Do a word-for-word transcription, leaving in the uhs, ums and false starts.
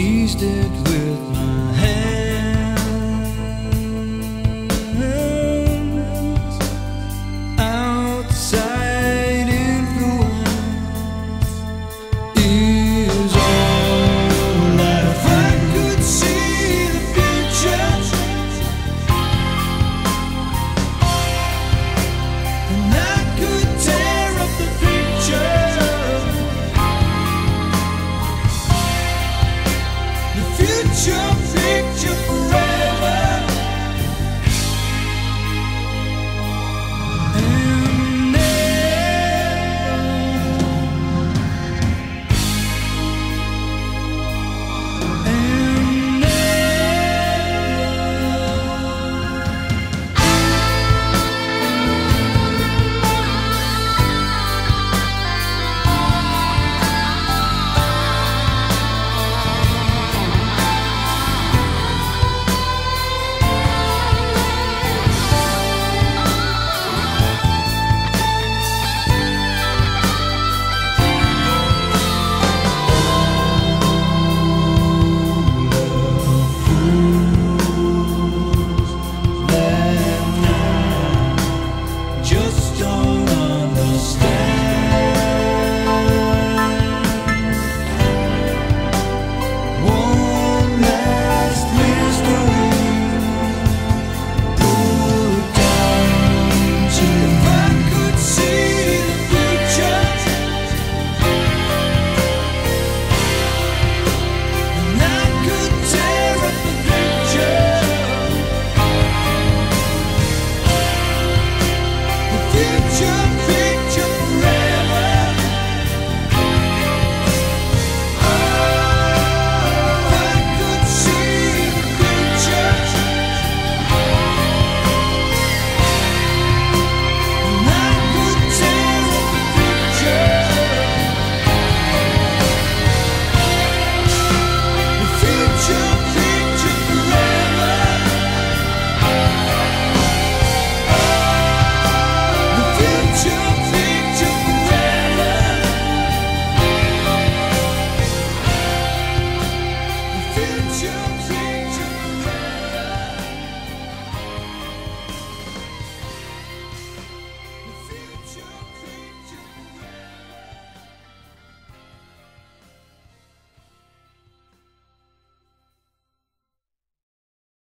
eased it with my hands. Outside influence is all that if I could see the future, and I could tear up the picture. The future picture forever. And just don't understand. One last mystery put down to if I could see the future, and I could tear up the picture. Future picture forever. Oh, if I could see the future, and I could tear up the picture. The future picture forever. The future picture forever. The future